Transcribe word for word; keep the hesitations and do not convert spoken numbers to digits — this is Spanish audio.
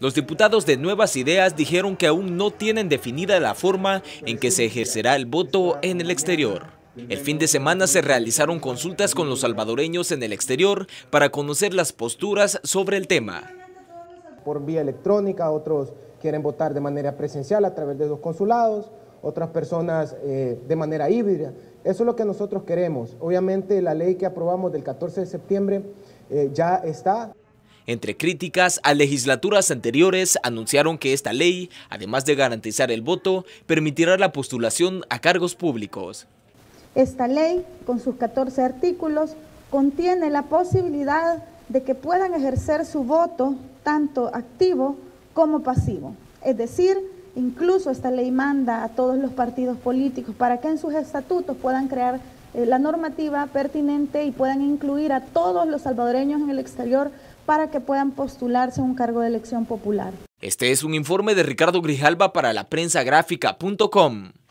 Los diputados de Nuevas Ideas dijeron que aún no tienen definida la forma en que se ejercerá el voto en el exterior. El fin de semana se realizaron consultas con los salvadoreños en el exterior para conocer las posturas sobre el tema. Por vía electrónica, otros quieren votar de manera presencial a través de los consulados, otras personas eh, de manera híbrida. Eso es lo que nosotros queremos. Obviamente la ley que aprobamos del catorce de septiembre eh, ya está. Entre críticas a legislaturas anteriores, anunciaron que esta ley, además de garantizar el voto, permitirá la postulación a cargos públicos. Esta ley, con sus catorce artículos, contiene la posibilidad de que puedan ejercer su voto tanto activo como pasivo. Es decir, incluso esta ley manda a todos los partidos políticos para que en sus estatutos puedan crear eh, la normativa pertinente y puedan incluir a todos los salvadoreños en el exterior para que puedan postularse a un cargo de elección popular. Este es un informe de Ricardo Grijalva para la prensa gráfica punto com.